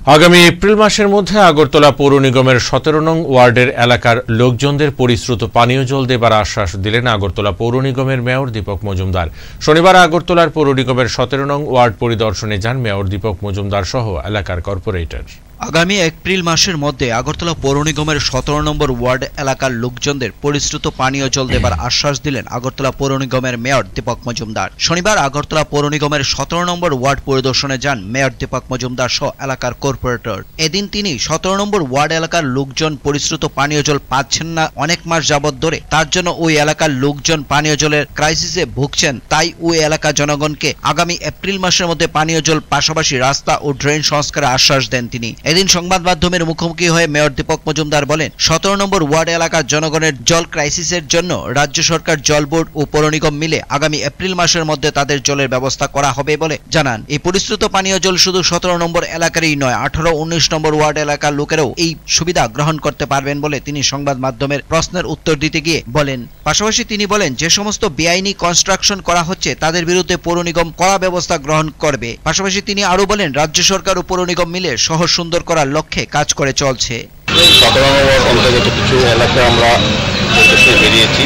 আগামী এপ্রিল মাসের মধ্যে আগরতলা পৌর নিগমের ১৭ নং ওয়ার্ডের এলাকার লোকজনদের পরিশ্রুত পানীয় জল দেবার আশ্বাস দিলেন আগরতলা পৌর নিগমের মেয়র দীপক মজুমদার। শনিবার আগরতলার পৌর নিগমের ১৭ নং ওয়ার্ড পরিদর্শনে যান মেয়র দীপক মজুমদার সহ এলাকার কর্পোরেটর। আগামী এপ্রিল মাসের মধ্যে আগরতলা পৌর নিগমের ১৭ নম্বর ওয়ার্ড এলাকার লোকজনদের পরিশ্রুত পানীয় জল দেবার আশ্বাস দিলেন আগরতলা পৌর নিগমের মেয়র দীপক মজুমদার। শনিবার আগরতলা পৌর নিগমের ১৭ নম্বর ওয়ার্ড পরিদর্শনে যান মেয়র দীপক মজুমদার সহ এলাকার কর্পোরেটর। এদিন তিনি ১৭ নম্বর ওয়ার্ড এলাকার লোকজন পরিশ্রুত পানীয় জল পাচ্ছেন না অনেক মাস যাবৎ ধরে, তার জন্য ওই এলাকার লোকজন পানীয় জলের ক্রাইসিসে ভুগছেন। তাই ওই এলাকার জনগণকে আগামী এপ্রিল মাসের মধ্যে পানীয় জল পাশাপাশি রাস্তা ও ড্রেন সংস্কারের আশ্বাস দেন তিনি। এদিন সংবাদ মাধ্যমের মুখোমুখি হয়ে মেয়র দীপক মজুমদার বলেন, ১৭ নম্বর ওয়ার্ড এলাকার জনগণের জল ক্রাইসিসের জন্য রাজ্য সরকার, জল বোর্ড ও পৌর নিগম মিলে আগামী এপ্রিল মাসের মধ্যে তাদের জলের ব্যবস্থা করা হবে বলে জানান। এই পরিশ্রুত পানীয় জল শুধু ১৭ নম্বর এলাকারই নয়, ১৮, ১৯ নম্বর ওয়ার্ড এলাকার লোকেরাও এই সুবিধা গ্রহণ করতে পারবেন বলে তিনি সংবাদ মাধ্যমের প্রশ্নের উত্তর দিতে গিয়ে বলেন। পাশাপাশি তিনি বলেন, যে সমস্ত বেআইনি কনস্ট্রাকশন করা হচ্ছে তাদের বিরুদ্ধে পৌর নিগম কড়া ব্যবস্থা গ্রহণ করবে। পাশাপাশি তিনি আরো বলেন, রাজ্য সরকার ও পৌর নিগম মিলে শহর সুন্দর করার লক্ষ্যে কাজ করে চলছে। ১৭ নম্বর অন্তর্গত কিছু এলাকা আমরা বেরিয়েছি,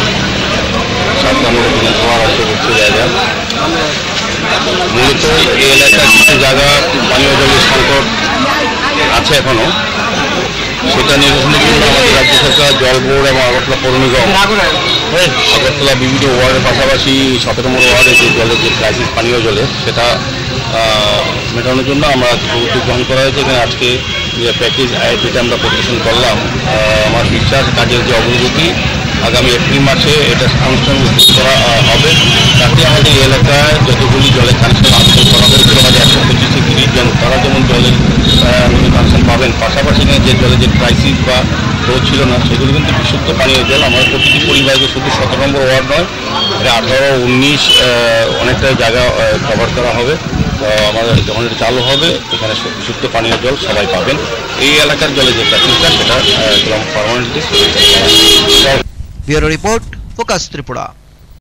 জায়গা মূলত এই এলাকার কিছু জায়গা পানীয় জলের সংকট আছে এখনো, সেটা নিরসনের জন্য আমাদের রাজ্য সরকার, জল বোর্ড এবং আগরতলা পৌর নিগম আগরতলা বিভিন্ন ওয়ার্ডের পাশাপাশি ১৭ নম্বর ওয়ার্ডে যে জলের যে ক্রাইসিস পানীয় জলের সেটা মেটানোর জন্য আমরা উদ্যোগ গ্রহণ করা হয়েছে। এখানে আজকে যে প্যাকেজ আইপিটা আমরা পরিবেশন করলাম, আমার বিশ্বাস কাজের যে অগ্রগতি আগামী এপ্রিল মাসে এটা আনুষ্ঠানিক করা হবে, তাতে আমাদের এই এলাকায় যতগুলি জলের কানেকশন আবেদন করা হয়েছে আমাদের ১২৫ 30 জন, তারা যেমন জলের কানেকশন পাবেন। পাশাপাশি যে জলের যে ক্রাইসিস বা রোধ ছিল না, সেগুলো কিন্তু বিশুদ্ধ পানীয় জল আমাদের প্রতিটি পরিবারকে শুধু ১৭ নম্বর ওয়ার্ড নয়, এটা ১৮, ১৯ অনেকটা জায়গা কভার করা হবে। আমাদের যখন এটা চালু হবে এখানে বিশুদ্ধ পানীয় জল সবাই পাবেন। এই এলাকার জলে যে ক্রাইসিসটা সেটা permanently. Bureau report, focus Tripura.